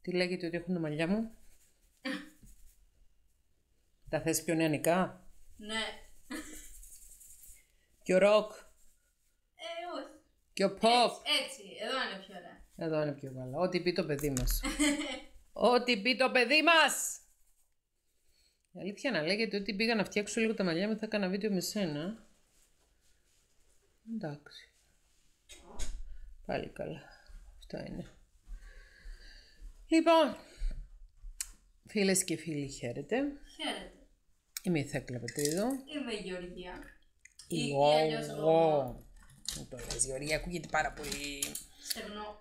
Τι λέγεται ότι έχουν τα μαλλιά μου? Τα θες πιο νεανικά? Ναι. Πιο ροκ? Όχι. Πιο pop? Έτσι, εδώ είναι πιο ωραία. Εδώ είναι πιο καλά. Ό,τι πει το παιδί μας. Ό,τι πει το παιδί μας! Η αλήθεια να λέγεται ότι πήγα να φτιάξω λίγο τα μαλλιά μου, θα έκανα βίντεο με σένα. Εντάξει. Πάλι καλά. Αυτά είναι. Λοιπόν, φίλες και φίλοι, χαίρετε. Χαίρετε. Είμαι η Θέκλα Πετρίδου. Είμαι η Γεωργία. Ή Εγώ. αλλιώς εγώ. Μου το λες, Γεωργία, ακούγεται πάρα πολύ. Στεγνώ.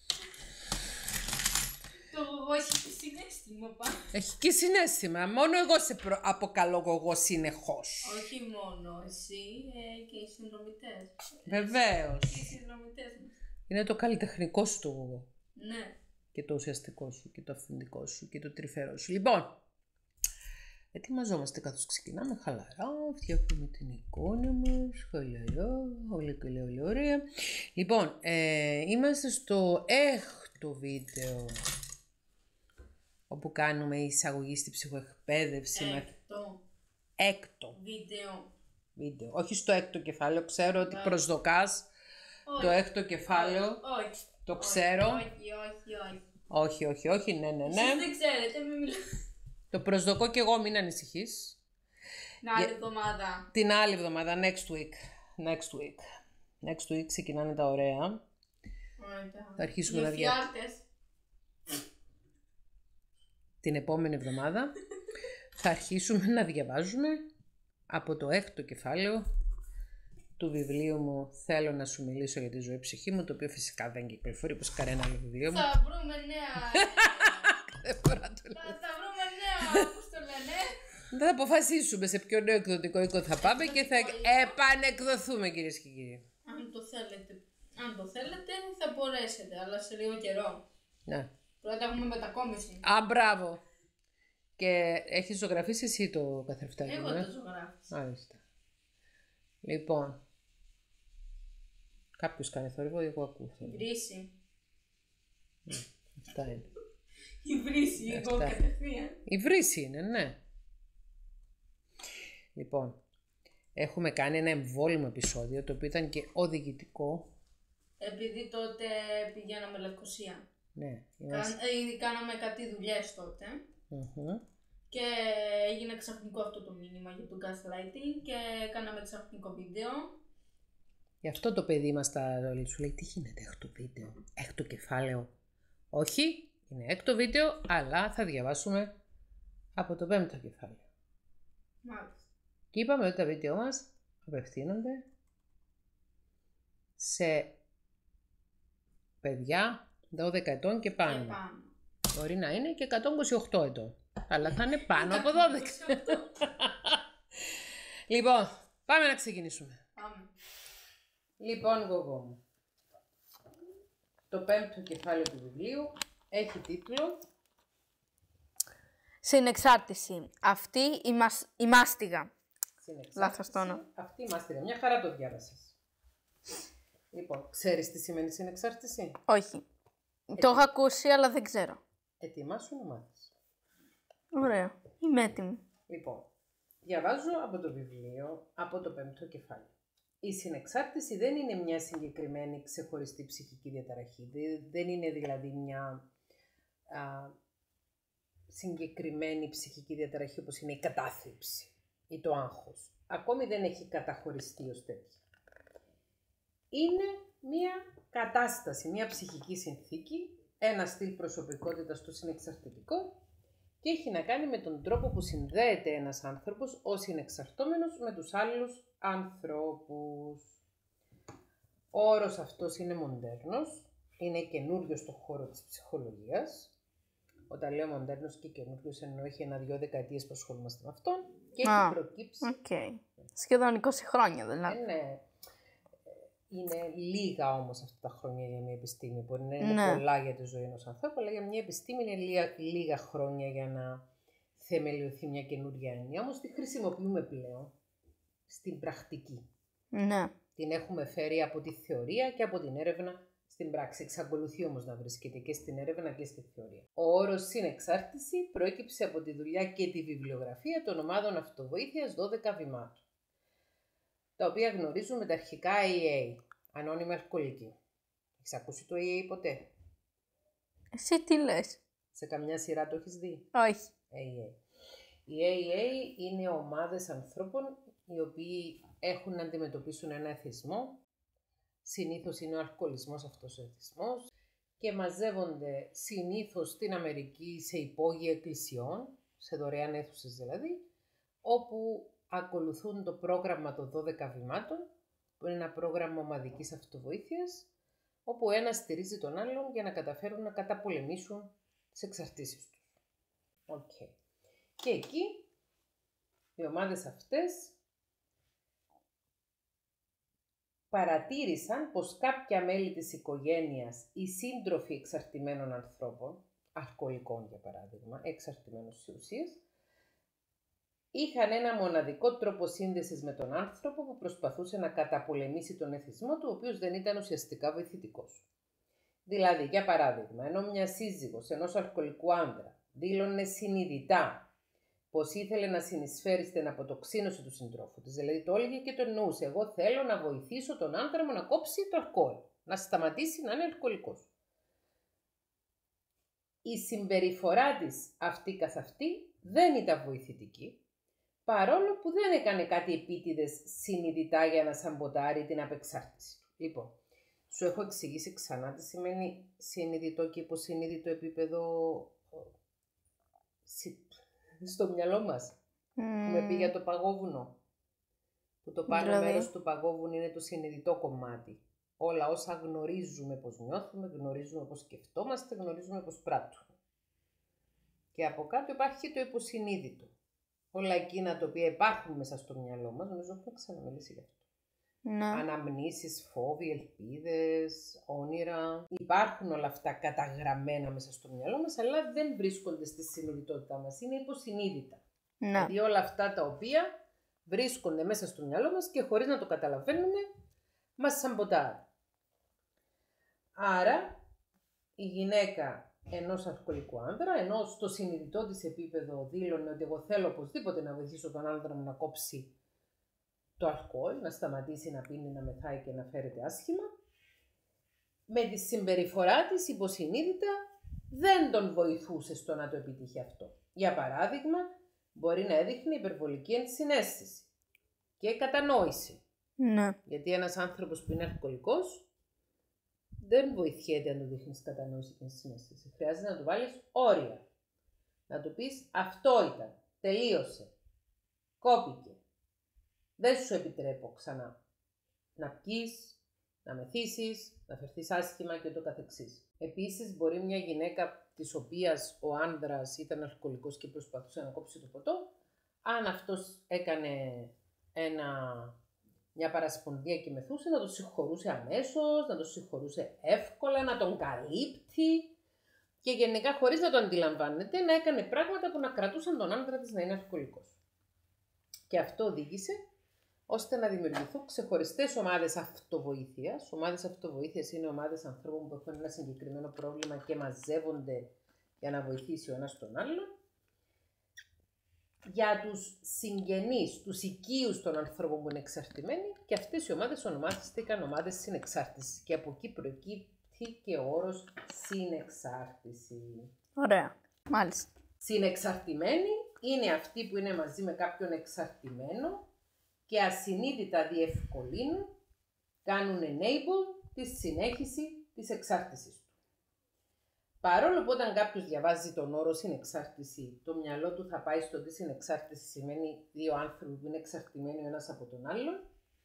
Το εγώ έχει και συναίσθημα πάνω. Έχει και συναίσθημα. Μόνο εγώ σε αποκαλώ εγώ συνεχώς. Όχι μόνο εσύ, και οι συνδρομητές. Βεβαίως. Και οι συνδρομητές μας. Είναι το καλλιτεχνικό σου το εγώ. Ναι. Και το ουσιαστικό σου και το αυθεντικό σου και το τρυφερό σου. Λοιπόν, ετοιμαζόμαστε καθώς ξεκινάμε χαλαρά, φτιάχνουμε την εικόνα μας, χαλαρά, όλα καλά, όλα ωραία. Λοιπόν, είμαστε στο έκτο βίντεο όπου κάνουμε εισαγωγή στη ψυχοεκπαίδευση. Έκτο βίντεο. Όχι στο έκτο κεφάλαιο, ξέρω ότι προσδοκάς το έκτο κεφάλαιο. Όχι. Το ξέρω. Όχι, ναι. Εσείς δεν ξέρετε, μην μιλάτε. Το προσδοκώ κι εγώ, μην ανησυχείς. Την άλλη εβδομάδα. Την άλλη εβδομάδα, next week ξεκινάνε τα ωραία. Ωραία. Θα αρχίσουμε να την επόμενη εβδομάδα θα αρχίσουμε να διαβάζουμε από το έκτο κεφάλαιο του βιβλίου μου «Θέλω να σου μιλήσω για τη ζωή ψυχή μου», το οποίο φυσικά δεν κυκλοφορεί όπως κανένα άλλο βιβλίο μου. Θα βρούμε νέα. Δεν μπορώ να το λέω. Θα βρούμε νέα, πώς το λένε. Θα αποφασίσουμε σε ποιο νέο εκδοτικό οίκο θα πάμε και θα επανεκδοθούμε, κυρίες και κύριοι. Αν το θέλετε θα μπορέσετε, αλλά σε λίγο καιρό. Ναι. Πρώτα έχουμε μετακόμιση. Α, μπράβο. Και έχεις ζωγραφίσει εσύ το καθρεφτάκι? Εγώ το ζωγράφησα. Μάλιστα. Λοιπόν, κάποιος κάνει θόρυβο, εγώ ακούω. Βρύση. Αυτά είναι. Η βρύση, εγώ κατευθείαν. Η βρύση είναι, ναι. Λοιπόν, έχουμε κάνει ένα εμβόλυμο επεισόδιο, το οποίο ήταν και οδηγητικό. Επειδή τότε πηγαίναμε Λευκοσία. Ναι. Κάναμε κάτι δουλειές τότε. Και έγινε ξαφνικό αυτό το μήνυμα για το gaslighting και κάναμε ξαφνικό βίντεο. Γι' αυτό το παιδί μας σου λέει τι γίνεται έκτο βίντεο, έκτο κεφάλαιο. Όχι, είναι έκτο βίντεο, αλλά θα διαβάσουμε από το πέμπτο κεφάλαιο. Μάλιστα. Και είπαμε ότι τα βίντεο μας απευθύνονται σε παιδιά 12 ετών και πάνω. Μπορεί να είναι και 128 ετών, αλλά θα είναι πάνω από 12. Λοιπόν, πάμε να ξεκινήσουμε. Πάμε. Λοιπόν, γογό μου, το πέμπτο κεφάλαιο του βιβλίου έχει τίτλο Συνεξάρτηση. Αυτή η μάστιγα. Λάθος τόνο. Αυτή η μάστιγα. Μια χαρά το διάβασες. Λοιπόν, ξέρεις τι σημαίνει συνεξάρτηση? Όχι. Το έχω ακούσει, αλλά δεν ξέρω. Ετοιμάσου να μάθεις. Ωραία. Είμαι έτοιμη. Λοιπόν, διαβάζω από το βιβλίο, από το πέμπτο κεφάλαιο. Η συνεξάρτηση δεν είναι μια συγκεκριμένη ξεχωριστή ψυχική διαταραχή. Δεν είναι δηλαδή μια συγκεκριμένη ψυχική διαταραχή όπως είναι η κατάθλιψη ή το άγχος. Ακόμη δεν έχει καταχωριστεί ως τέτοια. Είναι μια κατάσταση, μια ψυχική συνθήκη, ένα στυλ προσωπικότητας το συνεξαρτητικό και έχει να κάνει με τον τρόπο που συνδέεται ένας άνθρωπος ως συνεξαρτώμενος με τους άλλους ανθρώπους. Ο όρος αυτός είναι μοντέρνος, είναι καινούριο στον χώρο της ψυχολογίας. Όταν λέω μοντέρνος και καινούριος εννοώ έχει 1-2 δεκαετίες που ασχολούμαστε με αυτόν και έχει προκύψει. Σχεδόν 20 χρόνια δηλαδή. Ναι. Είναι λίγα όμως αυτά τα χρόνια για μια επιστήμη. Μπορεί να είναι πολλά για τη ζωή ενός ανθρώπου, αλλά για μια επιστήμη είναι λίγα χρόνια για να θεμελιωθεί μια καινούργια έννοια. Όμως τη χρησιμοποιούμε πλέον στην πρακτική. Ναι. Την έχουμε φέρει από τη θεωρία και από την έρευνα στην πράξη. Εξακολουθεί όμως να βρίσκεται και στην έρευνα και στη θεωρία. Ο όρος συνεξάρτηση προέκυψε από τη δουλειά και τη βιβλιογραφία των ομάδων αυτοβοήθειας 12 βημάτων, τα οποία γνωρίζουμε τα αρχικά AA, ανώνυμη αλκοολική. Έχεις ακούσει το AA ποτέ? Εσύ τι λες? Σε καμιά σειρά το έχεις δει? Όχι. AA. Οι AA είναι ομάδες ανθρώπων οι οποίοι έχουν να αντιμετωπίσουν ένα εθισμό. Συνήθως είναι ο αλκοολισμός αυτός ο εθισμός και μαζεύονται συνήθως στην Αμερική σε υπόγεια εκκλησιών, σε δωρεάν αίθουσες δηλαδή, όπου ακολουθούν το πρόγραμμα των 12 βημάτων, που είναι ένα πρόγραμμα ομαδικής αυτοβοήθειας, όπου ένας στηρίζει τον άλλον για να καταφέρουν να καταπολεμήσουν τις εξαρτήσεις τους. Okay. Και εκεί οι ομάδες αυτές παρατήρησαν πως κάποια μέλη της οικογένειας ή σύντροφοι εξαρτημένων ανθρώπων, αλκοολικών για παράδειγμα, εξαρτημένους σε ουσίες, είχαν ένα μοναδικό τρόπο σύνδεσης με τον άνθρωπο που προσπαθούσε να καταπολεμήσει τον εθισμό του, ο οποίος δεν ήταν ουσιαστικά βοηθητικός. Δηλαδή, για παράδειγμα, ενώ μια σύζυγος ενός αλκοολικού άντρα δήλωνε συνειδητά πως ήθελε να συνεισφέρει στην αποτοξίνωση του συντρόφου της, δηλαδή το έλεγε και το εννοούσε, εγώ θέλω να βοηθήσω τον άντρα μου να κόψει το αλκοόλ, να σταματήσει να είναι αλκοολικός. Η συμπεριφορά της αυτή καθ' αυτή δεν ήταν βοηθητική, παρόλο που δεν έκανε κάτι επίτηδες συνειδητά για να σαμποτάρει την απεξάρτηση. Λοιπόν, σου έχω εξηγήσει ξανά τι σημαίνει συνειδητό και υποσυνείδητο επίπεδο στο μυαλό μας. Που με πει για το παγόβουνο. Που το πάνω μέρος του παγόβουνου είναι το συνειδητό κομμάτι. Όλα όσα γνωρίζουμε πως νιώθουμε, γνωρίζουμε πως σκεφτόμαστε, γνωρίζουμε πως πράττουμε. Και από κάτω υπάρχει το υποσυνείδητο. Όλα εκείνα τα οποία υπάρχουν μέσα στο μυαλό μας, νομίζω έχουμε ξαναμιλήσει γι' αυτό. Ναι. Αναμνήσεις, φόβοι, ελπίδες, όνειρα. Υπάρχουν όλα αυτά καταγραμμένα μέσα στο μυαλό μας, αλλά δεν βρίσκονται στη συνειδητότητά μας. Είναι υποσυνείδητα. Ναι. Δηλαδή όλα αυτά τα οποία βρίσκονται μέσα στο μυαλό μας και χωρίς να το καταλαβαίνουμε, μας σαμποτάρει. Άρα, η γυναίκα ενός αλκοολικού άντρα, ενώ στο συνειδητό της επίπεδο δήλωνε ότι εγώ θέλω οπωσδήποτε να βοηθήσω τον άντρα μου να κόψει το αλκοόλ, να σταματήσει να πίνει, να μεθάει και να φέρεται άσχημα, με τη συμπεριφορά της υποσυνείδητα δεν τον βοηθούσε στο να το επιτύχει αυτό. Για παράδειγμα, μπορεί να έδειχνε υπερβολική ενσυναίσθηση και κατανόηση. Ναι. Γιατί ένας άνθρωπος που είναι αλκοολικός δεν βοηθιέται αν του δείχνεις κατανόηση και ενσυναίσθηση. Χρειάζεται να του βάλεις όρια. Να του πεις αυτό ήταν, τελείωσε, κόπηκε. Δεν σου επιτρέπω ξανά να πιείς, να μεθύσεις, να φερθείς άσχημα και το καθεξής. Επίσης, μπορεί μια γυναίκα της οποίας ο άνδρας ήταν αλκοολικός και προσπαθούσε να κόψει το ποτό, αν αυτός έκανε μια παρασπονδία και μεθούσε, να τον συγχωρούσε αμέσως, να τον συγχωρούσε εύκολα, να τον καλύπτει και γενικά χωρίς να το αντιλαμβάνεται να έκανε πράγματα που να κρατούσαν τον άνδρα της να είναι αλκοολικός. Και αυτό οδήγησε ώστε να δημιουργηθούν ξεχωριστές ομάδες αυτοβοήθειας. Ομάδες αυτοβοήθειας είναι ομάδες ανθρώπων που έχουν ένα συγκεκριμένο πρόβλημα και μαζεύονται για να βοηθήσει ο ένας τον άλλον. Για τους συγγενείς, τους οικείους των ανθρώπων που είναι εξαρτημένοι, και αυτές οι ομάδες ονομάστηκαν ομάδες συνεξάρτησης. Και από εκεί προκύπτει και ο όρος συνεξάρτηση. Ωραία, μάλιστα. Συνεξαρτημένοι είναι αυτοί που είναι μαζί με κάποιον εξαρτημένο και ασυνείδητα διευκολύνουν, κάνουν enable τη συνέχιση της εξάρτησης του. Παρόλο που όταν κάποιος διαβάζει τον όρο συνεξάρτηση, το μυαλό του θα πάει στο ότι συνεξάρτηση σημαίνει δύο άνθρωποι που είναι εξαρτημένοι ο ένας από τον άλλον,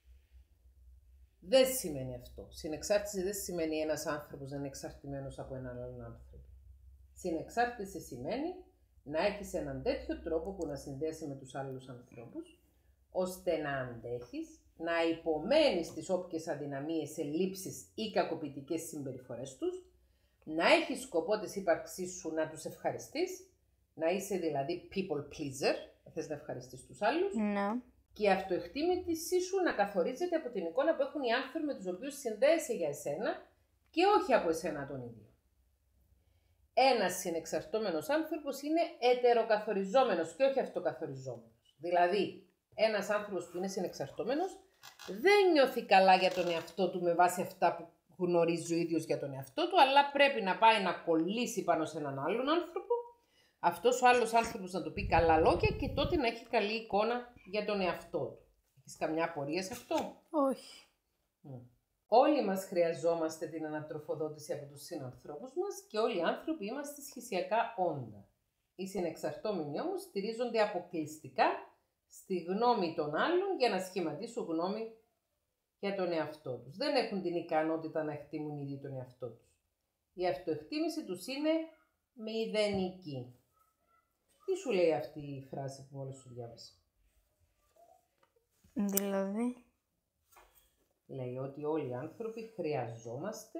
δεν σημαίνει αυτό. Συνεξάρτηση δεν σημαίνει ένας άνθρωπος να είναι εξαρτημένος από έναν άλλον άνθρωπο. Συνεξάρτηση σημαίνει να έχεις έναν τέτοιο τρόπο που να συνδέσει με τους άλλους ανθρώπους, ώστε να αντέχεις, να υπομένεις τις όποιες αδυναμίες, ελλείψεις ή κακοποιητικές συμπεριφορές τους, να έχεις σκοπό της ύπαρξής σου να τους ευχαριστείς, να είσαι δηλαδή people pleaser, να θες να ευχαριστείς τους άλλους, και η αυτοεκτίμησή σου να καθορίζεται από την εικόνα που έχουν οι άνθρωποι με τους οποίους συνδέεσαι για εσένα και όχι από εσένα τον ίδιο. Ένας συνεξαρτώμενος άνθρωπος είναι ετεροκαθοριζόμενος και όχι αυτοκαθοριζόμενος. Δηλαδή, ένας άνθρωπος που είναι συνεξαρτώμενος δεν νιώθει καλά για τον εαυτό του με βάση αυτά που γνωρίζει ο ίδιος για τον εαυτό του, αλλά πρέπει να πάει να κολλήσει πάνω σε έναν άλλον άνθρωπο, αυτός ο άλλος άνθρωπος να του πει καλά λόγια και τότε να έχει καλή εικόνα για τον εαυτό του. Έχεις καμιά απορία σε αυτό? Όχι. Όλοι μας χρειαζόμαστε την ανατροφοδότηση από τους συνανθρώπους μας και όλοι οι άνθρωποι είμαστε σχεσιακά όντα. Οι συνεξαρτώμενοι όμως στηρίζονται αποκλειστικά στη γνώμη των άλλων για να σχηματίσουν γνώμη για τον εαυτό τους. Δεν έχουν την ικανότητα να εκτιμούν ήδη τον εαυτό τους. Η αυτοεκτίμηση τους είναι μηδενική. Τι σου λέει αυτή η φράση που μόλις σου διάβασα? Δηλαδή? Λέει ότι όλοι οι άνθρωποι χρειαζόμαστε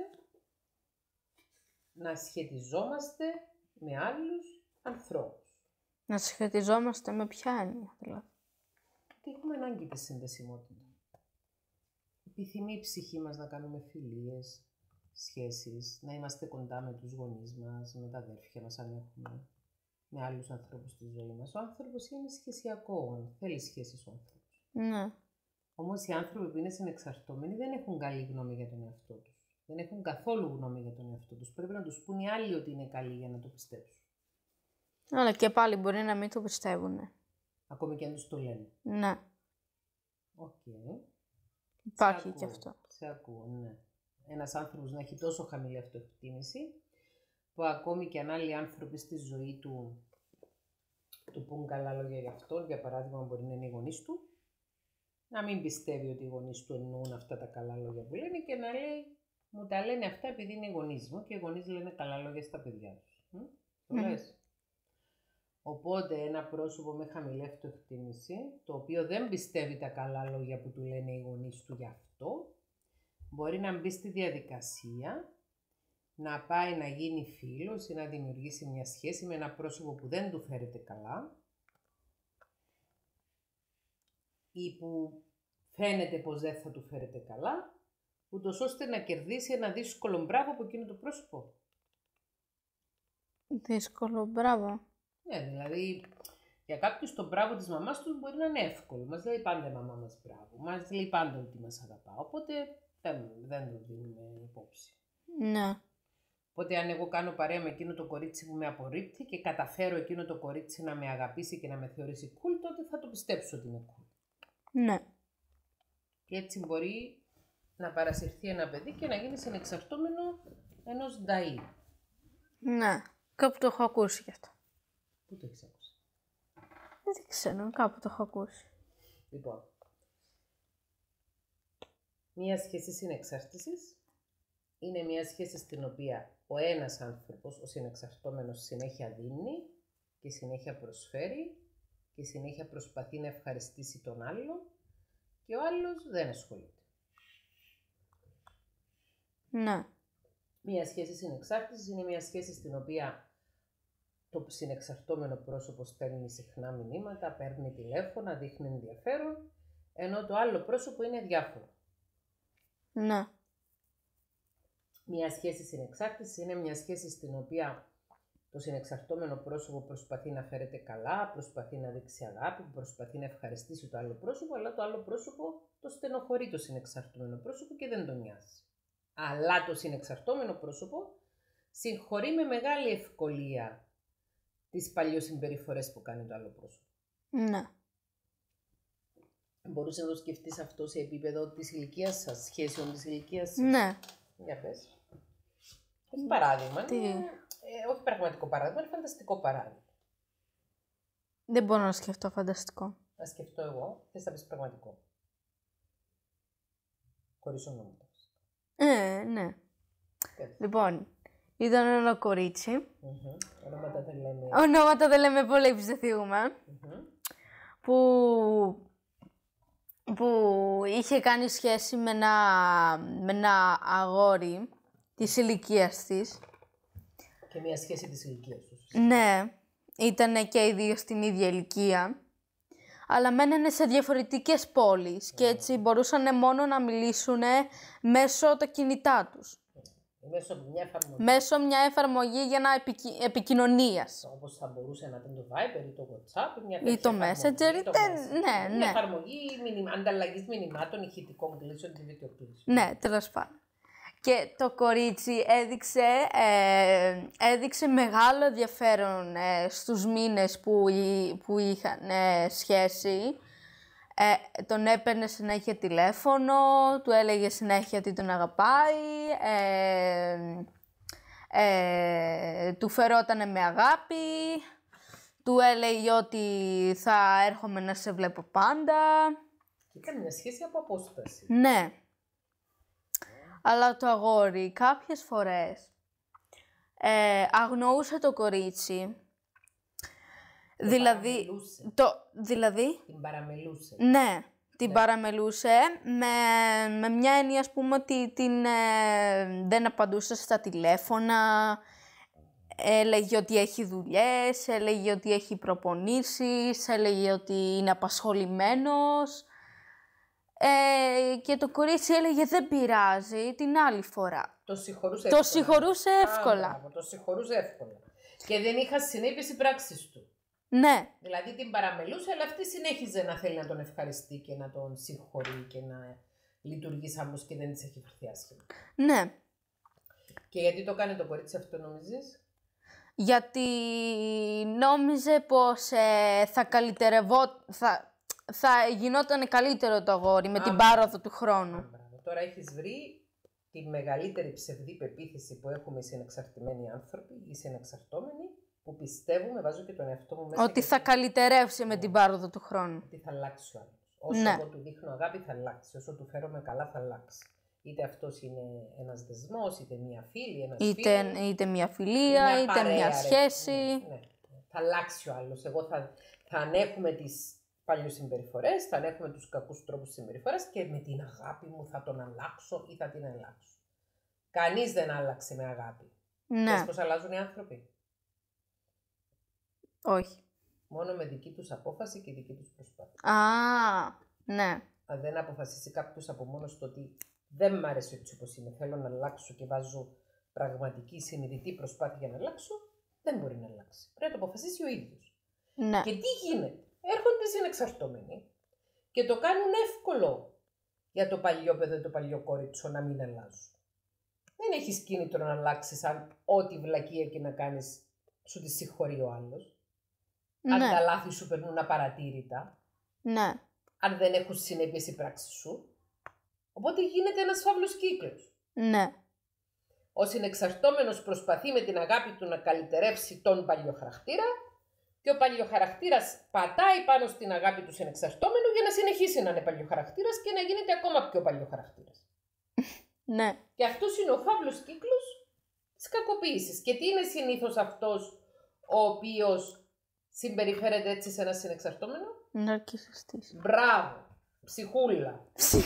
να σχετιζόμαστε με άλλους ανθρώπους. Να σχετιζόμαστε με ποια έννοια, δηλαδή? Και έχουμε ανάγκη τη συνδεσιμότητα. Επιθυμεί η ψυχή μας να κάνουμε φιλίες, σχέσεις, να είμαστε κοντά με τους γονείς μας, με τα αδέρφια μας αν έχουμε, με άλλους ανθρώπους στη ζωή μας. Ο άνθρωπος είναι σχεσιακό, θέλει σχέσεις ο άνθρωπος. Ναι. Όμως οι άνθρωποι που είναι συνεξαρτώμενοι δεν έχουν καλή γνώμη για τον εαυτό τους. Δεν έχουν καθόλου γνώμη για τον εαυτό τους. Πρέπει να τους πούν οι άλλοι ότι είναι καλοί για να το πιστέψουν. Αλλά και πάλι μπορεί να μην το πιστεύουν. Ακόμη και αν τους το λένε. Ναι. Οκ. Υπάρχει και αυτό. Σε ακούω, ναι. Ένας άνθρωπος να έχει τόσο χαμηλή αυτοεκτίμηση, που ακόμη και αν άλλοι άνθρωποι στη ζωή του πούν καλά λόγια για αυτόν, για παράδειγμα μπορεί να είναι οι γονείς του, να μην πιστεύει ότι οι γονείς του εννοούν αυτά τα καλά λόγια που λένε και να λέει, μου τα λένε αυτά επειδή είναι οι γονείς μου και οι γονείς λένε καλά λόγια στα παιδιά τους. Το λες. Οπότε ένα πρόσωπο με χαμηλή αυτοεκτίμηση, το οποίο δεν πιστεύει τα καλά λόγια που του λένε οι γονείς του γι' αυτό, μπορεί να μπει στη διαδικασία να πάει να γίνει φίλος ή να δημιουργήσει μια σχέση με ένα πρόσωπο που δεν του φέρεται καλά ή που φαίνεται πως δεν θα του φέρεται καλά, ούτως ώστε να κερδίσει ένα δύσκολο μπράβο από εκείνο το πρόσωπο. Δύσκολο μπράβο. Ναι, δηλαδή για κάποιους το μπράβο της μαμάς τους μπορεί να είναι εύκολο. Μας λέει πάντα η μαμά μας μπράβο. Μας λέει πάντα ότι μας αγαπά. Οπότε δεν το δίνουμε υπόψη. Ναι. Οπότε αν εγώ κάνω παρέα με εκείνο το κορίτσι που με απορρίπτει και καταφέρω εκείνο το κορίτσι να με αγαπήσει και να με θεωρήσει cool, τότε θα το πιστέψω ότι είναι cool. Ναι. Και έτσι μπορεί να παρασυρθεί ένα παιδί και να γίνει συνεξαρτώμενο ενός νταΐ. Ναι. Κάπου το έχω ακούσει γι' αυτό. Πού το έχεις ακούσει? Δεν ξέρω, κάπου το έχω ακούσει. Λοιπόν, μία σχέση συνεξάρτησης είναι μία σχέση στην οποία ο ένας άνθρωπος, ο συνεξαρτώμενος, συνέχεια δίνει και συνέχεια προσφέρει και συνέχεια προσπαθεί να ευχαριστήσει τον άλλον και ο άλλος δεν ασχολείται. Ναι. Μία σχέση συνεξάρτησης είναι μία σχέση στην οποία το συνεξαρτώμενο πρόσωπο στέλνει συχνά μηνύματα, παίρνει τηλέφωνα, δείχνει ενδιαφέρον, ενώ το άλλο πρόσωπο είναι διάφορο. Ναι. Μια σχέση συνεξάρτησης είναι μια σχέση στην οποία το συνεξαρτώμενο πρόσωπο προσπαθεί να φέρεται καλά, προσπαθεί να δείξει αγάπη, προσπαθεί να ευχαριστήσει το άλλο πρόσωπο, αλλά το άλλο πρόσωπο το στενοχωρεί το συνεξαρτώμενο πρόσωπο και δεν τον νοιάζει. Αλλά το συνεξαρτώμενο πρόσωπο συγχωρεί με μεγάλη ευκολία τις παλιοσυμπεριφορές που κάνει το άλλο πρόσωπο. Ναι. Μπορούσε να το σκεφτείς αυτό σε επίπεδο της ηλικίας σας, σχέσεων της ηλικίας σας? Ναι. Για πες. Όχι παράδειγμα, Τι? όχι πραγματικό παράδειγμα, είναι φανταστικό παράδειγμα. Δεν μπορώ να σκεφτώ φανταστικό. Να σκεφτώ εγώ, θες να πεις πραγματικό. Χωρίς ονόματα. Ναι. Λοιπόν, ήταν ένα κορίτσι. Ονόματα δεν λέμε. Ονόματα δεν λέμε, πολύ ψεθιούμε. Που είχε κάνει σχέση με ένα αγόρι της ηλικίας της. Και μια σχέση της ηλικίας τους. Ναι, ήταν και οι δύο στην ίδια ηλικία. Αλλά μένανε σε διαφορετικές πόλεις και έτσι μπορούσαν μόνο να μιλήσουν μέσω τα κινητά τους. Μέσω μια εφαρμογή για να επικοινωνίας. Όπως θα μπορούσε να είναι το Viber ή το WhatsApp ή το Messenger. Ναι. Μια εφαρμογή ανταλλαγής μηνυμάτων, ηχητικών κλήσεων και βιντεοκλήσεων. Ναι, τέλος πάντων. Και το κορίτσι έδειξε μεγάλο ενδιαφέρον στους μήνες που είχαν σχέση. Τον έπαιρνε συνέχεια τηλέφωνο, του έλεγε συνέχεια ότι τον αγαπάει, του φερότανε με αγάπη, του έλεγε ότι θα έρχομαι να σε βλέπω πάντα. Ήταν μια σχέση από απόσταση. Ναι. Αλλά το αγόρι κάποιες φορές αγνοούσε το κορίτσι. Δηλαδή... Την παραμελούσε. Ναι, την παραμελούσε με μια έννοια, ας πούμε, ότι δεν απαντούσε στα τηλέφωνα, έλεγε ότι έχει δουλειές, έλεγε ότι έχει προπονήσεις, έλεγε ότι είναι απασχολημένος και το κορίτσι έλεγε δεν πειράζει την άλλη φορά. Το συγχωρούσε εύκολα. Το συγχωρούσε εύκολα. Και δεν είχα συνέπειες οι πράξεις του. Ναι. Δηλαδή την παραμελούσε, αλλά αυτή συνέχιζε να θέλει να τον ευχαριστεί και να τον συγχωρεί και να λειτουργεί σαν πως και δεν της έχει φερθεί άσχημα. Ναι. Και γιατί το κάνει το κορίτσι αυτό, νομίζεις? Γιατί νόμιζε πως θα γινόταν καλύτερο το αγόρι με την πάροδο του χρόνου. Τώρα έχεις βρει τη μεγαλύτερη ψευδή πεποίθηση που έχουμε οι συνεξαρτημένοι άνθρωποι, οι συνεξαρτώμενοι, που πιστεύουμε, βάζω και τον εαυτό μου μέσα. Ότι θα καλυτερεύσει με την πάροδο του χρόνου. Ότι θα αλλάξει ο άλλος. Όσο εγώ του δείχνω αγάπη θα αλλάξει, όσο του φέρομαι καλά θα αλλάξει. Είτε αυτός είναι ένας δεσμός, είτε μια φίλη, ένας φίλος. Είτε μια φιλία, είτε μια σχέση. Ναι. Θα αλλάξει ο άλλος. Εγώ θα ανέχουμε τις παλιοσυμπεριφορές, θα ανέχουμε τους κακούς τρόπους συμπεριφοράς και με την αγάπη μου θα τον αλλάξω ή θα την αλλάξω. Κανείς δεν άλλαξε με αγάπη. Ναι. Ξέρεις πώς αλλάζουν οι άνθρωποι? Όχι. Μόνο με δική τους απόφαση και δική τους προσπάθεια. Ναι. Αν δεν αποφασίσει κάποιος από μόνος του ότι δεν μ' άρεσε έτσι όπως είμαι, θέλω να αλλάξω και βάζω πραγματική συνειδητή προσπάθεια για να αλλάξω, δεν μπορεί να αλλάξει. Πρέπει να το αποφασίσει ο ίδιος. Ναι. Και τι γίνεται? Έρχονται συνεξαρτώμενοι και το κάνουν εύκολο για το παλιό παιδί, το παλιό κόριτσο να μην αλλάζουν. Δεν έχεις κίνητρο να αλλάξεις αν ό,τι βλακεία και να κάνεις σου τη συγχωρεί ο άλλος. Ναι. Αν τα λάθη σου περνούν απαρατήρητα. Ναι. Αν δεν έχουν συνέπειες οι πράξεις σου. Οπότε γίνεται ένας φαύλος κύκλος. Ναι. Ο συνεξαρτώμενος προσπαθεί με την αγάπη του να καλυτερεύσει τον παλιοχαρακτήρα και ο παλιοχαρακτήρας πατάει πάνω στην αγάπη του συνεξαρτώμενου για να συνεχίσει να είναι παλιοχαρακτήρας και να γίνεται ακόμα πιο παλιοχαρακτήρας. Ναι. Και αυτός είναι ο φαύλος κύκλος της κακοποίησης. Και τι είναι συνήθως αυτός ο οποίος συμπεριφέρεται έτσι σε ένα συνεξαρτώμενο? Ναρκισσιστής. Μπράβο. Ψυχούλα.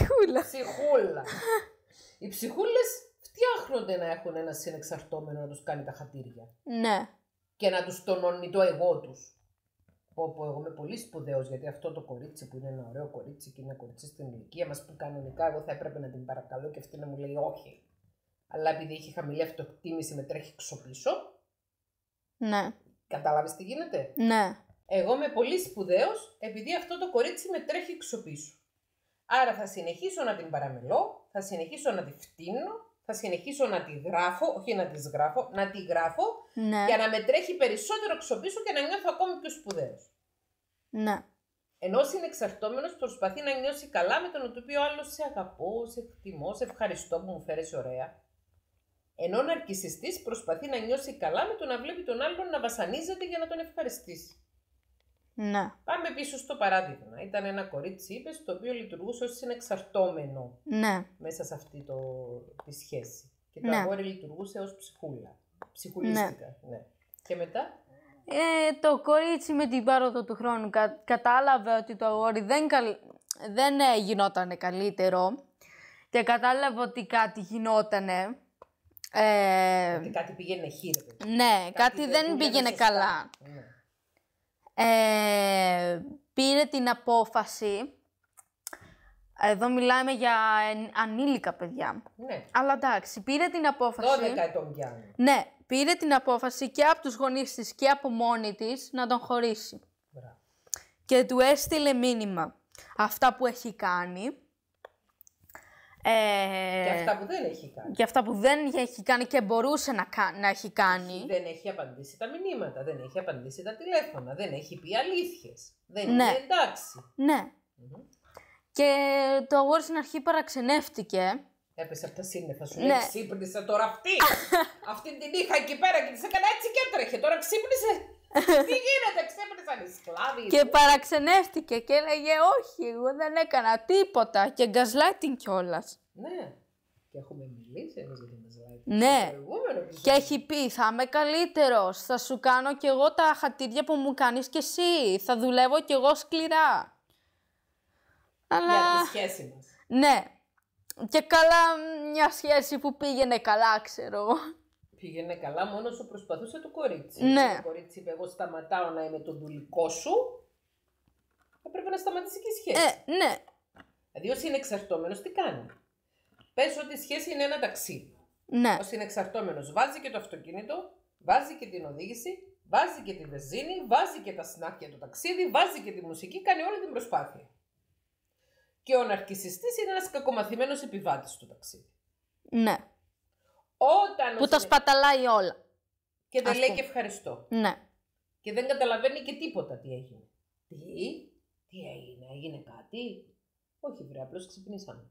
Οι ψυχούλες φτιάχνονται να έχουν ένα συνεξαρτώμενο να τους κάνει τα χατήρια. Ναι. Και να τους τονώνει το εγώ τους. Όπου εγώ είμαι πολύ σπουδαίος, γιατί αυτό το κορίτσι που είναι ένα ωραίο κορίτσι και είναι ένα κορίτσι στην ηλικία μας που κανονικά εγώ θα έπρεπε να την παρακαλώ και αυτή να μου λέει όχι. Αλλά επειδή έχει χαμηλή αυτοεκτίμηση με τρέχει ξοπίσω. Ναι. Κατάλαβες τι γίνεται? Ναι. Εγώ είμαι πολύ σπουδαίος επειδή αυτό το κορίτσι με τρέχει ξοπίσω. Άρα θα συνεχίσω να την παραμελώ, θα συνεχίσω να τη φτύνω, θα συνεχίσω να τη γράφω, όχι να της γράφω, να τη γράφω, ναι, για να με τρέχει περισσότερο ξοπίσω και να νιώθω ακόμη πιο σπουδαίος. Ναι. Ενώ ο συνεξαρτώμενος προσπαθεί να νιώσει καλά με τον ότι πει ο άλλος σε αγαπώ, σε εκτιμώ, σε ευχαριστώ που μου φέρεσαι ωραία. Ενώ ο ναρκισσιστής προσπαθεί να νιώσει καλά με το να βλέπει τον άλλον να βασανίζεται για να τον ευχαριστήσει. Ναι. Πάμε πίσω στο παράδειγμα. Ήταν ένα κορίτσι, είπες, το οποίο λειτουργούσε ως συνεξαρτώμενο, ναι, μέσα σε αυτή τη σχέση. Και το αγόρι λειτουργούσε ως ψυχούλα. Ψυχουλίστικα. Ναι. Και μετά? Το κορίτσι με την πάροδο του χρόνου κατάλαβε ότι το αγόρι δεν γινόταν καλύτερο και κατάλαβε ότι κάτι γινότανε. Ότι κάτι πήγαινε χείρε. Ναι, κάτι δεν πήγαινε καλά. Ναι. Πήρε την απόφαση Εδώ μιλάμε για ανήλικα παιδιά. Ναι. Αλλά εντάξει, πήρε την απόφαση. 12 ετών πιάνει. Ναι, πήρε την απόφαση και από τους γονείς της και από μόνη της να τον χωρίσει. Μπράβο. Και του έστειλε μήνυμα αυτά που έχει κάνει. Και αυτά που δεν έχει κάνει. Και αυτά που δεν έχει κάνει και μπορούσε να έχει κάνει. Δεν έχει απαντήσει τα μηνύματα, δεν έχει απαντήσει τα τηλέφωνα, δεν έχει πει αλήθειες. Δεν Ναι. είναι εντάξει. Ναι. Και το αγόρι στην αρχή παραξενεύτηκε. Έπεσε από τα σύννεφα σου, Ναι. λέει ξύπνησε τώρα αυτή. Αυτή την είχα εκεί πέρα και της έκανα έτσι και έτρεχε, τώρα ξύπνησε. Τι γίνεται, ξύπνησαν οι σκλάβοι. Και παραξενεύτηκε και έλεγε όχι, εγώ δεν έκανα τίποτα. Και gaslighting κιόλας. Ναι. Και έχουμε μιλήσει εμείς για την gaslighting. Ναι. επεισόδιο. Και έχει πει, θα είμαι καλύτερος, θα σου κάνω κι εγώ τα χατήρια που μου κάνεις κι εσύ, θα δουλεύω κι εγώ σκληρά. Αλλά... Για τη σχέση μας. Ναι. Και καλά μια σχέση που πήγαινε καλά, ξέρω εγώ. Πήγαινε καλά μόνο όσο προσπαθούσε το κορίτσι. Ναι. Το κορίτσι είπε, εγώ σταματάω να είμαι το δουλικό σου. Έπρεπε να σταματήσει και η σχέση. Ναι. Δηλαδή όσοι είναι εξαρτώμενος τι κάνει. Πες ότι η σχέση είναι ένα ταξίδι. Ναι. Όσοι είναι εξαρτώμενος βάζει και το αυτοκίνητο, βάζει και την οδήγηση, βάζει και τη βενζίνη, βάζει και τα σνακ για το ταξίδι, βάζει και τη μουσική, κάνει όλη την προσπάθεια. Και ο ναρκισσιστής είναι ένας κακομαθημένος επιβάτης του ταξίδι. Ναι. Όταν Που τα σπαταλάει όλα. και δεν ας λέει πούμε. και ευχαριστώ. Ναι. Και δεν καταλαβαίνει και τίποτα τι έγινε. Τι έγινε, έγινε κάτι. Όχι βρε, απλώς ξυπνήσαμε.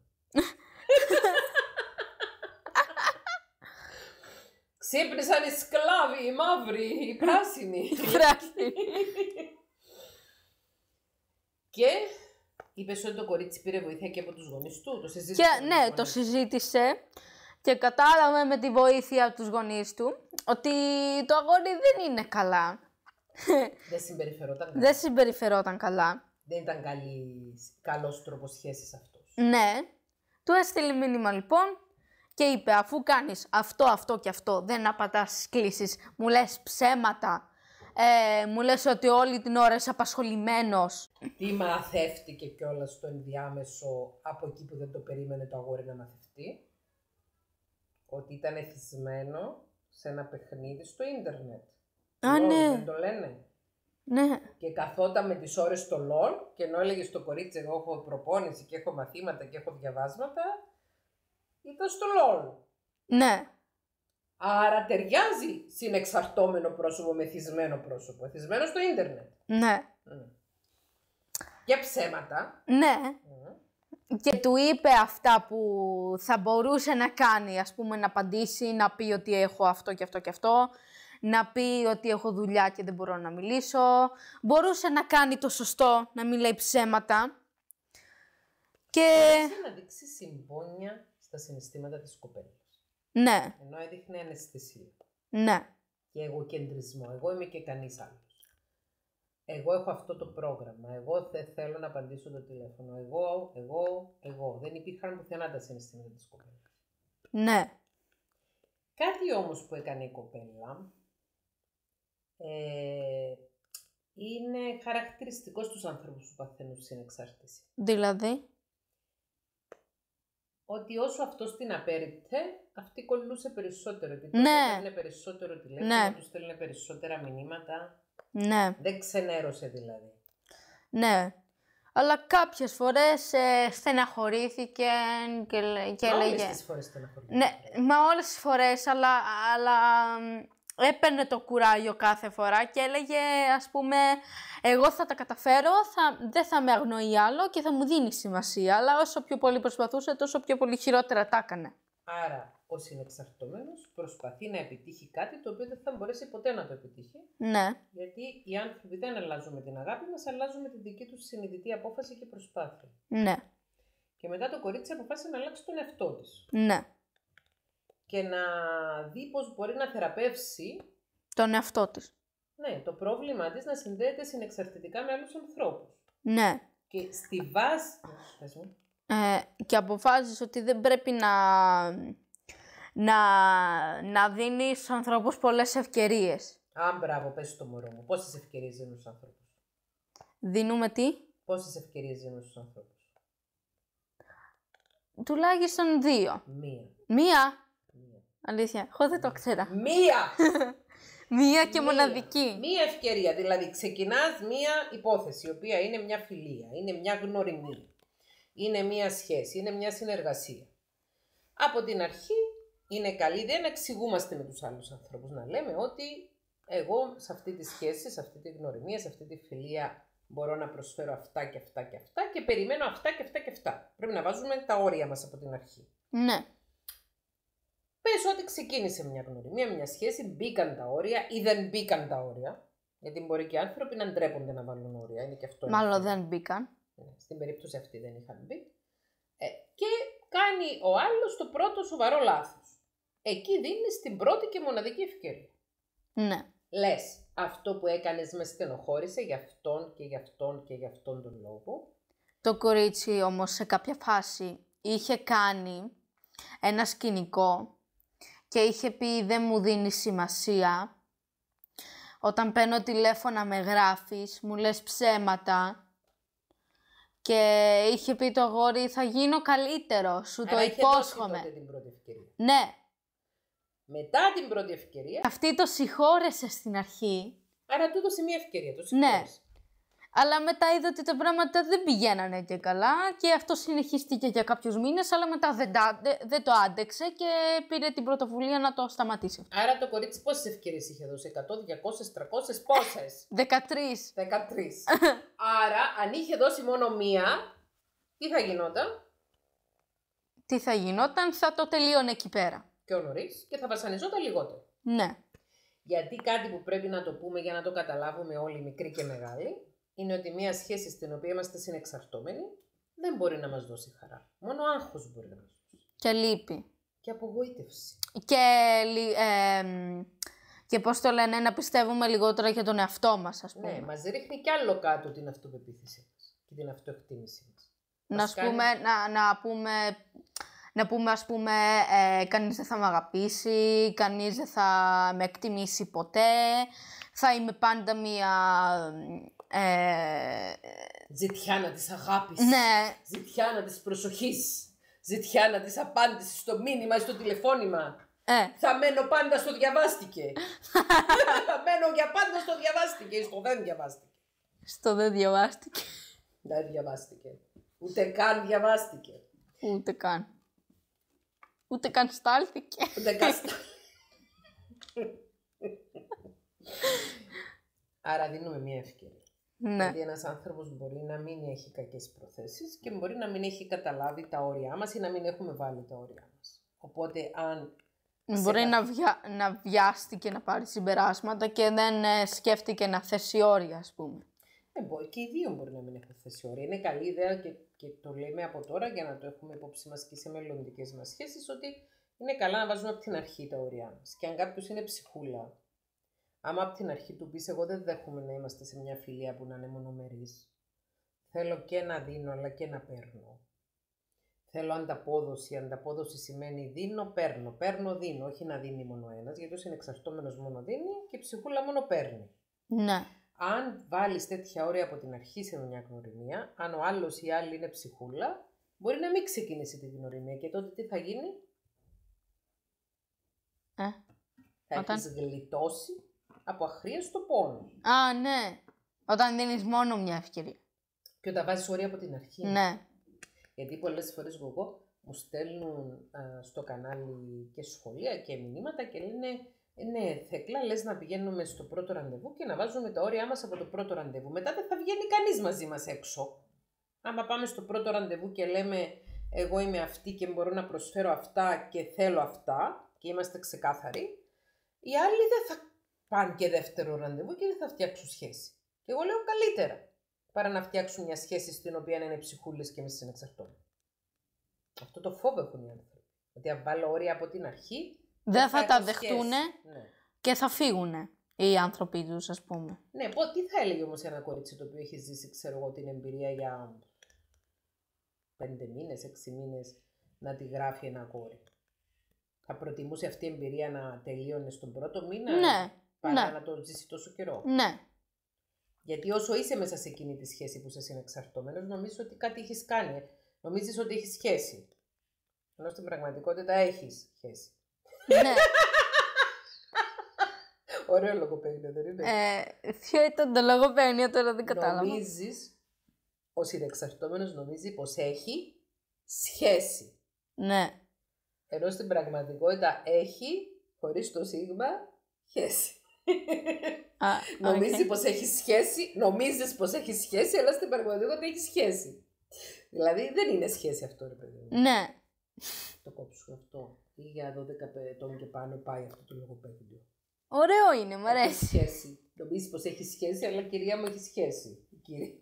Ξύπνησαν οι σκλάβοι, οι μαύροι, οι πράσινοι. Πράσινη. Και είπες ότι το κορίτσι πήρε βοήθεια και από τους γονείς του, το συζήτησε. Και ναι, το συζήτησε και κατάλαβε με τη βοήθεια από τους γονείς του ότι το αγόρι δεν είναι καλά. Δεν συμπεριφερόταν καλά. Δεν συμπεριφερόταν καλά. Δεν ήταν καλός τρόπος σχέσης αυτός. Ναι. Του έστειλε μήνυμα λοιπόν και είπε αφού κάνεις αυτό και αυτό, δεν απαντάς στις κλήσεις, μου λες ψέματα, μου λες ότι όλη την ώρα είσαι απασχολημένος. Τι μαθεύτηκε κιόλας στο ενδιάμεσο από εκεί που δεν το περίμενε το αγόρι να μαθευτεί. Ότι ήταν εθισμένο σε ένα παιχνίδι στο ίντερνετ. Α, LOL, ναι. δεν το λένε. Ναι. Και καθόταν με τις ώρες στο LOL και ενώ έλεγε στο κορίτσι εγώ έχω προπόνηση και έχω μαθήματα και έχω διαβάσματα, ήταν στο LOL. Ναι. Άρα ταιριάζει συνεξαρτώμενο πρόσωπο με εθισμένο πρόσωπο. Εθισμένο στο ίντερνετ. Ναι. Και ψέματα. Ναι. Και του είπε αυτά που θα μπορούσε να κάνει, ας πούμε να απαντήσει, να πει ότι έχω αυτό και αυτό και αυτό, να πει ότι έχω δουλειά και δεν μπορώ να μιλήσω. Μπορούσε να κάνει το σωστό, να μην λέει ψέματα. Και... Μπορούσε να δείξει συμπόνια στα συναισθήματα της κοπέλας. Ναι. Ενώ έδειχνε αναισθησία. Ναι. Και εγωκεντρισμό. Εγώ είμαι και κανείς άλλος. Εγώ έχω αυτό το πρόγραμμα. Εγώ δεν θέλω να απαντήσω το τηλέφωνο. Εγώ. Δεν υπήρχαν πουθενά τα συναισθήματα της κοπέλας. Ναι. Κάτι όμως που έκανε η κοπέλα είναι χαρακτηριστικό στους ανθρώπους που παθαίνουν συνεξάρτηση. Δηλαδή. Ότι όσο αυτός την απέριπτε, αυτή κολλούσε περισσότερο. Και Ναι. τους στέλνε περισσότερο τηλέφωνο, Ναι. τους στέλνε περισσότερα μηνύματα. Ναι. Δεν ξενέρωσε δηλαδή. Ναι. Αλλά κάποιες φορές στεναχωρήθηκε και έλεγε... Όλες τις φορές στεναχωρήθηκε. Ναι, μα όλες τις φορές, αλλά έπαιρνε το κουράγιο κάθε φορά και έλεγε, ας πούμε, εγώ θα τα καταφέρω, δεν θα με αγνοεί άλλο και θα μου δίνει σημασία. Αλλά όσο πιο πολύ προσπαθούσε, τόσο πιο πολύ χειρότερα τα έκανε. Άρα, ο συνεξαρτώμενος προσπαθεί να επιτύχει κάτι το οποίο δεν θα μπορέσει ποτέ να το επιτύχει. Ναι. Γιατί οι άνθρωποι δεν αλλάζουν με την αγάπη μας, αλλάζουν με τη δική τους συνειδητή απόφαση και προσπάθεια. Ναι. Και μετά το κορίτσι αποφάσισε να αλλάξει τον εαυτό της. Ναι. Και να δει πώς μπορεί να θεραπεύσει Τον εαυτό της. ναι, το πρόβλημά της να συνδέεται συνεξαρτητικά με άλλους ανθρώπους. Ναι. Και στη βάση... Πες μου. Και αποφάσισε ότι δεν πρέπει να δίνει στους ανθρώπους πολλές ευκαιρίες. Α, μπράβο, πες το μωρό μου. Πόσες ευκαιρίες δίνουν στους ανθρώπους. Δίνουμε τι? Πόσες ευκαιρίες δίνουν στους ανθρώπους. Τουλάχιστον 2. Μία. Αλήθεια, εγώ δεν το ξέρα. Μία! Μία και μοναδική. Μία ευκαιρία, δηλαδή ξεκινάς μία υπόθεση, η οποία είναι μια φιλία, είναι μια γνωριμία, είναι μια σχέση, είναι μια συνεργασία. Από την αρχή είναι καλή ιδέα να εξηγούμαστε με τους άλλους ανθρώπους, να λέμε ότι εγώ σε αυτή τη σχέση, σε αυτή τη γνωριμία, σε αυτή τη φιλία μπορώ να προσφέρω αυτά και αυτά και αυτά και περιμένω αυτά και αυτά και αυτά. Πρέπει να βάζουμε τα όρια μας από την αρχή. Ναι. Πες ότι ξεκίνησε μια γνωριμία, μια σχέση, μπήκαν τα όρια ή δεν μπήκαν τα όρια. Γιατί μπορεί και οι άνθρωποι να ντρέπονται να βάλουν όρια. Είναι και αυτό. Μάλλον δεν μπήκαν. Στην περίπτωση αυτή δεν είχαν μπει. Και κάνει ο άλλος το πρώτο σοβαρό λάθος. Εκεί δίνεις την πρώτη και μοναδική ευκαιρία. Ναι. Λες, αυτό που έκανες με στενοχώρησε για αυτόν και για αυτόν και για αυτόν τον λόγο. Το κορίτσι όμως σε κάποια φάση είχε κάνει ένα σκηνικό και είχε πει δεν μου δίνει σημασία. Όταν παίρνω τηλέφωνα με γράφεις, μου λες ψέματα. Και είχε πει το αγόρι θα γίνω καλύτερο, σου το υπόσχομαι. Είχε δώσει την πρώτη ευκαιρία. Ναι. Μετά την πρώτη ευκαιρία. Αυτή το συγχώρεσε στην αρχή. Άρα του έδωσε μια ευκαιρία, το συγχώρεσε. Ναι. Αλλά μετά είδε ότι τα πράγματα δεν πηγαίνανε και καλά και αυτό συνεχίστηκε για κάποιους μήνες, αλλά μετά δεν το άντεξε και πήρε την πρωτοβουλία να το σταματήσει. Άρα το κορίτσι πόσες ευκαιρίες είχε δώσει, 100, 200, 300, πόσες? 13. 13. Άρα αν είχε δώσει μόνο μία, τι θα γινόταν? Τι θα γινόταν, θα το τελείωνε εκεί πέρα. Πιο νωρίς και θα βασανιζόταν λιγότερο. Ναι. Γιατί κάτι που πρέπει να το πούμε για να το καταλάβουμε όλοι, μικροί και μεγάλοι, είναι ότι μια σχέση στην οποία είμαστε συνεξαρτώμενοι δεν μπορεί να μας δώσει χαρά. Μόνο άγχος μπορεί να μας δώσει. Και λύπη. Και απογοήτευση. Και πώς το λένε, να πιστεύουμε λιγότερα για τον εαυτό μας, ας πούμε. Ναι, μας ρίχνει κι άλλο κάτω την αυτοπεποίθησή μας και την αυτοεκτίμησή μας. Να πούμε, ας πούμε, κανείς δεν θα με αγαπήσει, κανείς δεν θα με εκτιμήσει ποτέ, θα είμαι πάντα μία... Ζητιάνα της αγάπης, ναι. Ζητιάνα της προσοχής, Ζητιάνα της απάντησης στο μήνυμα ή στο τηλεφώνημα. Θα μένω πάντα στο διαβάστηκε. Θα μένω για πάντα στο διαβάστηκε ή στο δεν διαβάστηκε. Στο δεν διαβάστηκε. Δεν διαβάστηκε. Ούτε καν διαβάστηκε. Ούτε καν. Ούτε καν στάλθηκε. Ούτε καν στάλθηκε. Άρα δίνουμε μια ευκαιρία. Ναι. Γιατί ένας άνθρωπος μπορεί να μην έχει κακές προθέσεις και μπορεί να μην έχει καταλάβει τα όρια μας ή να μην έχουμε βάλει τα όρια μας. Οπότε αν... Μπορεί να βιάστηκε να πάρει συμπεράσματα και δεν σκέφτηκε να θέσει όρια, ας πούμε. Και οι δύο μπορεί να μην έχουν θέσει όρια. Είναι καλή ιδέα και το λέμε από τώρα για να το έχουμε υπόψη μας και σε μελλοντικές μας σχέσεις, ότι είναι καλά να βάζουμε από την αρχή τα όρια μας. Και αν κάποιος είναι ψυχούλα, άμα από την αρχή του πεις εγώ δεν δέχομαι να είμαστε σε μια φιλία που να είναι μονομερής. Θέλω και να δίνω αλλά και να παίρνω. Θέλω ανταπόδοση. Ανταπόδοση σημαίνει δίνω, παίρνω. Παίρνω, δίνω. Όχι να δίνει μόνο ένας, γιατί όσο είναι εξαρτώμενος μόνο δίνει και η ψυχούλα μόνο παίρνει. Ναι. Αν βάλεις τέτοια όρια από την αρχή σε μια γνωριμία, αν ο άλλος ή η άλλη είναι ψυχούλα, μπορεί να μην ξεκινήσει τη γνωριμία και τότε τι θα γίνει? Θα έχεις γλιτώσει από αχρίαστο πόνο. Α, ναι. Όταν δίνεις μόνο μια ευκαιρία. Και όταν βάζεις όρια από την αρχή. Ναι. Γιατί πολλές φορές εγώ μου στέλνουν στο κανάλι και σχόλια και μηνύματα και λένε ναι, Θέκλα, λες να πηγαίνουμε στο πρώτο ραντεβού και να βάζουμε τα όρια μας από το πρώτο ραντεβού. Μετά δεν θα βγαίνει κανείς μαζί μας έξω. Άμα πάμε στο πρώτο ραντεβού και λέμε εγώ είμαι αυτή και μπορώ να προσφέρω αυτά και θέλω αυτά και είμαστε ξεκάθαροι, οι άλλοι δεν θα πάνε και δεύτερο ραντεβού και δεν θα φτιάξουν σχέση. Και εγώ λέω καλύτερα παρά να φτιάξουν μια σχέση στην οποία είναι ψυχούλες και εμείς συνεξαρτώμενοι. Αυτό το φόβο έχουν οι άνθρωποι. Ότι αν βάλω όρια από την αρχή, δεν θα τα δεχτούνε ναι. Και θα φύγουνε οι άνθρωποι τους, ας πούμε. Ναι, τι θα έλεγε όμως ένα κορίτσι το οποίο έχει ζήσει, ξέρω εγώ, την εμπειρία για 5 μήνες, 6 μήνες να τη γράφει ένα αγόρι? Θα προτιμούσε αυτή η εμπειρία να τελείωνε στον πρώτο μήνα, ναι, παρά να το ζήσει τόσο καιρό? Ναι. Γιατί όσο είσαι μέσα σε εκείνη τη σχέση που είσαι συνεξαρτώμενος, νομίζεις ότι κάτι έχεις κάνει. Νομίζεις ότι έχεις σχέση. Ενώ στην πραγματικότητα έχεις σχέση. Ναι. Ωραίο λογοπαίγνιο, δεν είναι? Ποιο ήταν το λογοπαίγνιο, τώρα δεν κατάλαβα. Νομίζεις, ο συνεξαρτώμενος νομίζει πως έχει σχέση. Ναι. Ενώ στην πραγματικότητα έχει, χωρίς το σίγμα, σχέση. Νομίζει πως έχει σχέση, νομίζεις πως έχει σχέση, αλλά στην πραγματικότητα έχει σχέση. Δηλαδή δεν είναι σχέση αυτό, ρε παιδί μου. Ναι. Το κόψου αυτό. Ή για 12 ετών και πάνω πάει αυτό το λογοπαίγνιο. Ωραίο είναι, μου αρέσει. Σχέση. Νομίζεις πως έχει σχέση, αλλά κυρία μου έχει σχέση. Κύριε.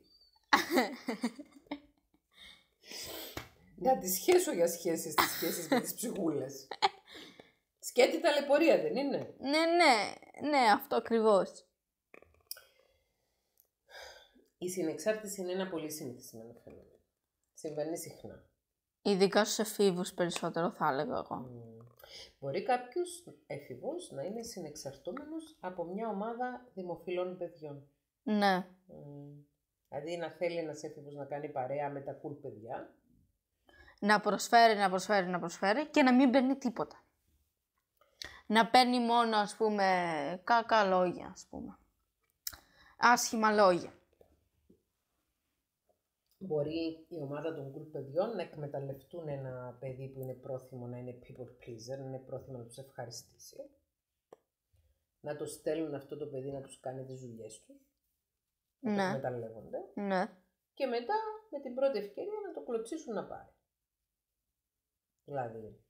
Να τη σχέσω για σχέσεις, τις σχέσεις με τις ψυχούλες. Σκέτη ταλαιπωρία, δεν είναι? Ναι, αυτό ακριβώς. Η συνεξάρτηση είναι ένα πολύ συνηθισμένο φαινόμενο. Συμβαίνει συχνά. Ειδικά στους εφήβους περισσότερο θα έλεγα εγώ. Μπορεί κάποιος έφηβος να είναι συνεξαρτώμενος από μια ομάδα δημοφιλών παιδιών. Ναι. Δηλαδή να θέλει ένας έφηβος να κάνει παρέα με τα cool παιδιά. Να προσφέρει και να μην παίρνει τίποτα. Να παίρνει μόνο, ας πούμε, κακά λόγια, ας πούμε. Άσχημα λόγια. Μπορεί η ομάδα των cool παιδιών να εκμεταλλευτούν ένα παιδί που είναι πρόθυμο να είναι people pleaser, να είναι πρόθυμο να τους ευχαριστήσει. Να το στέλνουν αυτό το παιδί να τους κάνει τις δουλειές τους. Να το εκμεταλλεύονται. Ναι. Και μετά με την πρώτη ευκαιρία να το κλωτσίσουν να πάρει. Δηλαδή,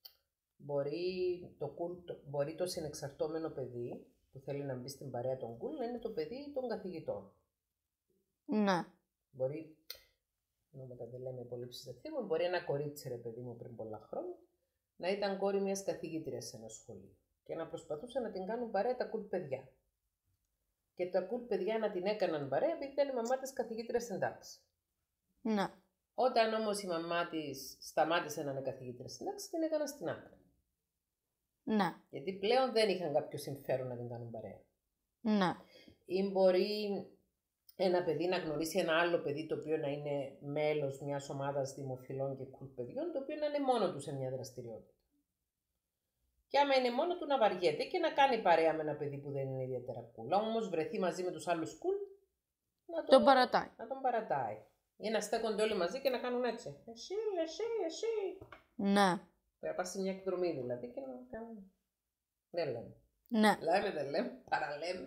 μπορεί το συνεξαρτώμενο παιδί που θέλει να μπει στην παρέα των cool να είναι το παιδί των καθηγητών. Ναι. Μπορεί, μετά δεν λέμε πολύ ψηφιακή, μπορεί ένα κορίτσι, ρε παιδί μου, πριν πολλά χρόνια, να ήταν κόρη μιας καθηγήτριας σε ένα σχολείο και να προσπαθούσε να την κάνουν παρέα τα cool παιδιά. Και τα cool παιδιά να την έκαναν παρέα επειδή ήταν η μαμά της καθηγήτριας στην τάξη. Ναι. Όταν όμως η μαμά της σταμάτησε να είναι καθηγήτρια στην τάξη, την έκανα στην άκρη. Ναι. Γιατί πλέον δεν είχαν κάποιο συμφέρον να την κάνουν παρέα. Ναι. Ή μπορεί ένα παιδί να γνωρίσει ένα άλλο παιδί το οποίο να είναι μέλος μιας ομάδας δημοφιλών και cool παιδιών, το οποίο να είναι μόνο του σε μια δραστηριότητα. Και άμα είναι μόνο του να βαριέται και να κάνει παρέα με ένα παιδί που δεν είναι ιδιαίτερα cool. Όμως βρεθεί μαζί με τους άλλους cool, τον παρατάει. Να τον παρατάει. Ή να στέκονται όλοι μαζί και να κάνουν έτσι. Εσύ. Ναι. Να πας σε μια εκδρομή δηλαδή και να κάνουν. Δεν λέμε. Ναι. Δεν λέμε, παραλέμε.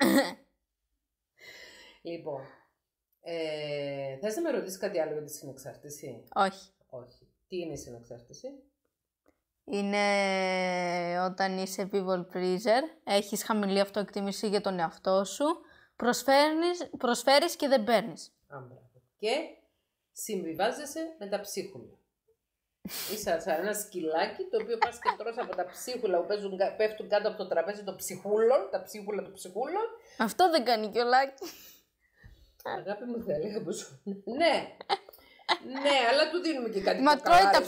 Λοιπόν, θες να με ρωτήσεις κάτι άλλο για τη συνεξάρτηση? Όχι. Τι είναι η συνεξάρτηση? Είναι όταν είσαι people pleaser, έχεις χαμηλή αυτοεκτίμηση για τον εαυτό σου, προσφέρεις και δεν παίρνεις. Και συμβιβάζεσαι με τα ψίχουλα. Είσαι σαν ένα σκυλάκι το οποίο πας και τρως από τα ψίχουλα που πέφτουν κάτω από το τραπέζι των ψυχούλων, τα ψίχουλα των ψυχούλων. Αυτό δεν κάνει κιολάκι. Αγάπη μου, θα έλεγα πως... Ναι, αλλά του δίνουμε και κάτι. Μα τρώει τα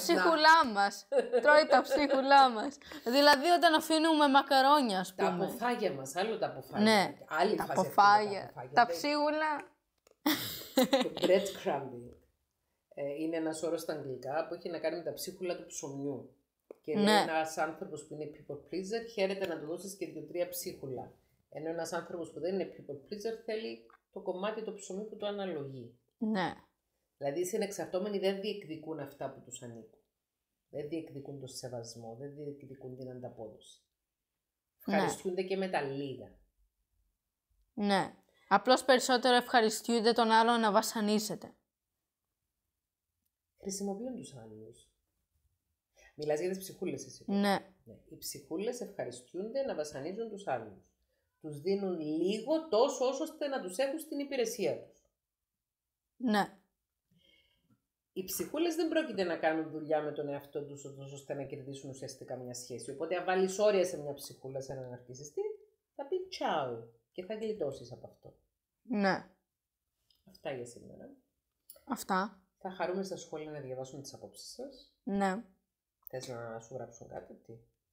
ψίχουλά μας. Δηλαδή όταν αφήνουμε μακαρόνια, ας πούμε. Τα αποφάγια μας, άλλο τα αποφάγια. Ναι, άλλη τα αποφάγια. Τα ψίχουλα. Το breadcrumbing είναι ένας όρος στα αγγλικά που έχει να κάνει με τα ψίχουλα του ψωμιού. Και λέει ένας άνθρωπος που είναι people pleaser χαίρεται να του δώσεις και 2-3 ψίχουλα. Ενώ ένας άνθρωπος που δεν είναι people pleaser θέλει το κομμάτι του ψωμιού που το αναλογεί. Ναι. Δηλαδή οι συνεξαρτώμενοι δεν διεκδικούν αυτά που τους ανήκουν. Δεν διεκδικούν το σεβασμό, δεν διεκδικούν την ανταπόδοση. Ευχαριστούνται και με τα λίγα. Ναι. Απλώς περισσότερο ευχαριστούνται τον άλλο να βασανίζεται. Χρησιμοποιούν τους άλλους. Μιλάς για τις ψυχούλες εσύ. Ναι. Οι ψυχούλες ευχαριστούνται να βασανίζουν τους άλλους. Τους δίνουν λίγο τόσο ώστε να τους έχουν στην υπηρεσία τους. Ναι. Οι ψυχούλες δεν πρόκειται να κάνουν δουλειά με τον εαυτό τους ώστε να κερδίσουν ουσιαστικά μια σχέση. Οπότε, αν βάλεις όρια σε μια ψυχούλα, σε έναν ναρκισσιστή, θα πει τσάου και θα γλιτώσεις από αυτό. Ναι. Αυτά για σήμερα. Αυτά. Θα χαρούμε στα σχόλια να διαβάσουμε τις απόψεις σας. Ναι. Θες να σου γράψουν κάτι, τι?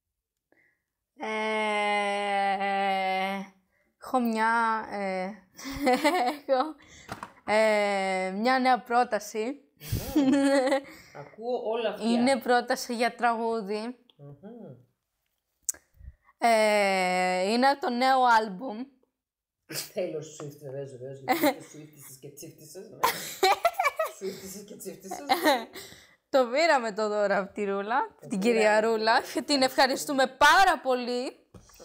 Έχω μια νέα πρόταση. Ακούω όλα αυτά. Είναι πρόταση για τραγούδι. Είναι από το νέο άλμπουμ. Taylor Swift, βεβαίως, γιατί Swiftισες και τσίφτισες. Swiftισες και τσίφτισες. Το πήραμε το δώρο από τη Ρούλα, την κυρία Ρούλα, και την ευχαριστούμε πάρα πολύ.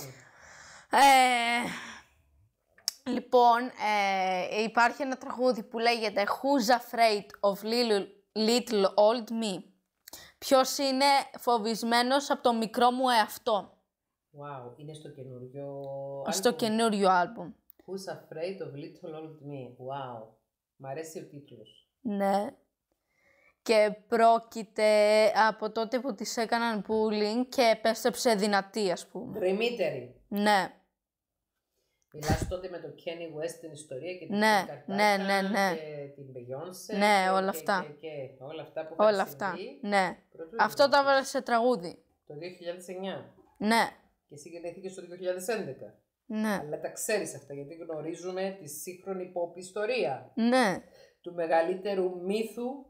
Λοιπόν, υπάρχει ένα τραγούδι που λέγεται Who's Afraid of Little Old Me. Ποιος είναι φοβισμένος από το μικρό μου εαυτό. Wow, είναι στο καινούριο άλμπουμ. Στο καινούριο άλμπουμ. Who's Afraid of Little Old Me. Wow. Μ' αρέσει ο τίτλος. Ναι. Και πρόκειται από τότε που της έκαναν bullying και επέστρεψε δυνατή, ας πούμε. Γκρεμύτερη. Ναι. Μιλάς τότε με το Kanye West την ιστορία και την ναι. Και την Beyoncé. Ναι, όλα αυτά. Και όλα αυτά που όλα είχαν αυτά. συμβεί. Ναι. Αυτό το έβαλε σε τραγούδι. Το 2009. Ναι. Και εσύ γεννήθηκες το 2011. Ναι. Αλλά τα ξέρεις αυτά γιατί γνωρίζουμε τη σύγχρονη pop ιστορία. Ναι. Του μεγαλύτερου μύθου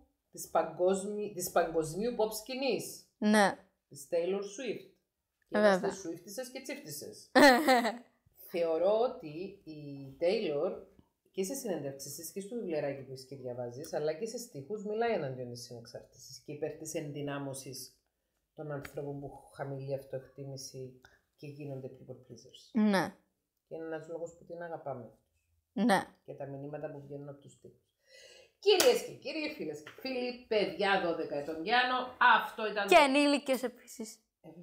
της παγκοσμίου pop σκηνής. Ναι. Της Taylor Swift. Και βέβαια. Swiftισες και τσίφτισες. Θεωρώ ότι η Taylor και σε συνέντευξεις της και στο βιβλιαράκι που είσαι και διαβάζεις, αλλά και σε στίχους μιλάει εναντίον της συνεξάρτησης και υπέρ της ενδυνάμωσης των ανθρώπων που έχουν χαμηλή αυτοεκτίμηση και γίνονται people pleasers. Ναι. Και είναι ένας λόγος που την αγαπάμε. Ναι. Και τα μηνύματα που βγαίνουν από τους στίχους. Κυρίες και κύριοι, φίλες και φίλοι, παιδιά 12 ετών Γιάννο, αυτό ήταν. Και ενήλικες επίσης.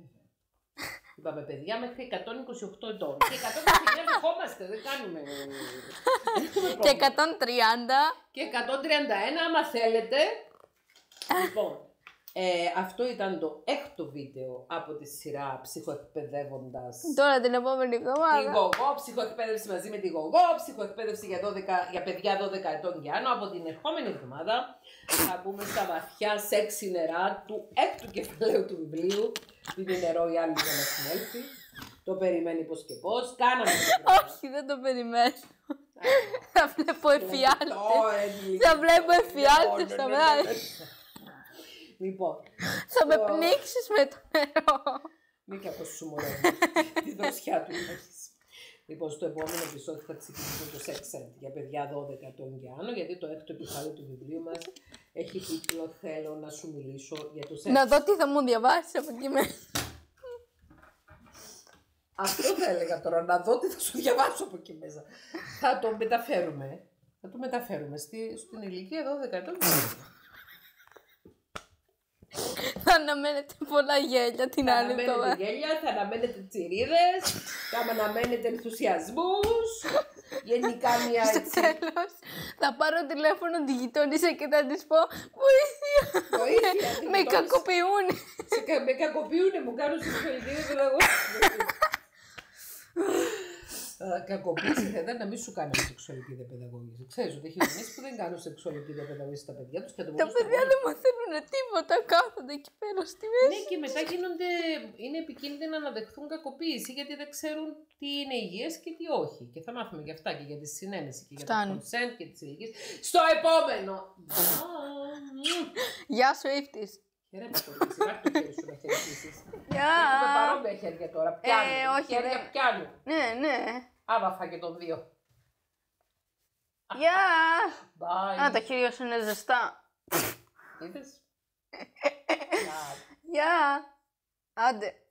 Είπαμε παιδιά μέχρι 128 ετών. Και 129 δεχόμαστε, δεν κάνουμε. Και 130. Και 131, άμα θέλετε. Λοιπόν, αυτό ήταν το έκτο βίντεο από τη σειρά Ψυχοεκπαιδεύοντας. Τώρα την επόμενη εβδομάδα. Τη Γογό, ψυχοεκπαίδευση μαζί με τη Γογό, ψυχοεκπαίδευση για παιδιά 12 ετών Γιάννο. Από την ερχόμενη εβδομάδα θα μπούμε στα βαθιά σεξι νερά του έκτου κεφαλαίου του βιβλίου. Είναι νερό η άλλη για να συνέλθει. Το περιμένει πώς και πώς. Κάναμε. Όχι, δεν το περιμένω. Θα βλέπω εφιάλτες. Θα βλέπω εφιάλτες στα βράδυ. Λοιπόν. Θα με πνίξεις με το νερό. Μην και αυτός σου μωρέ. Τη δροσιά του έχεις. Λοιπόν, στο επόμενο επεισόδιο θα ξεκινήσουμε το Sex Ed για παιδιά 12 ετών και άνω, γιατί το έκτο κεφάλαιο του βιβλίου μας έχει τίτλο «Θέλω να σου μιλήσω για το σεξ». Να δω τι θα μου διαβάσεις από εκεί μέσα. Αυτό θα έλεγα τώρα, να δω τι θα σου διαβάσω από εκεί μέσα. Θα το μεταφέρουμε. Θα το μεταφέρουμε στην ηλικία 12 ετών. Θα αναμένετε πολλά γέλια την άλλη εβδομάδα. Θα αναμένετε γέλια, θα αναμένετε τσιρίδες, θα αναμένετε ενθουσιασμούς. Γενικά μια έτσι. Στο τέλος θα πάρω τηλέφωνο τη γειτόνισσα και θα της πω βοήθεια. Βοήθεια. Με κακοποιούν. Με κακοποιούν, μου κάνουν σεξουαλική παιδαγώγηση. Κακοποίηση θα ήταν να μην σου κάνουν σεξουαλική διαπαιδαγώγηση. Ξέρεις ότι έχει γονείς που δεν κάνουν σεξουαλική διαπαιδαγώγηση στα παιδιά τους. Τα παιδιά δεν μαθαίνουν τίποτα, κάθονται εκεί πέρα στη μέση. Ναι, και μετά είναι επικίνδυνα να δεχθούν κακοποίηση γιατί δεν ξέρουν τι είναι υγιές και τι όχι. Και θα μάθουμε για αυτά και για τη συνένεση και για το consent και τις ηλικίες. Στο επόμενο! Γεια σου, Ήφτης. Χαίρετε το ρίξι, υπάρχει το χέρι σου να χαιρετήσεις. Γεια! Έχουμε παρόμοια χέρια τώρα, πιάνουν. Όχι, χέρια πιάνουν. Ναι. Άμα φάγε τον δύο. Γεια! Bye. Α, τα χέρια σου είναι ζεστά. Είδες? Γεια! Άντε.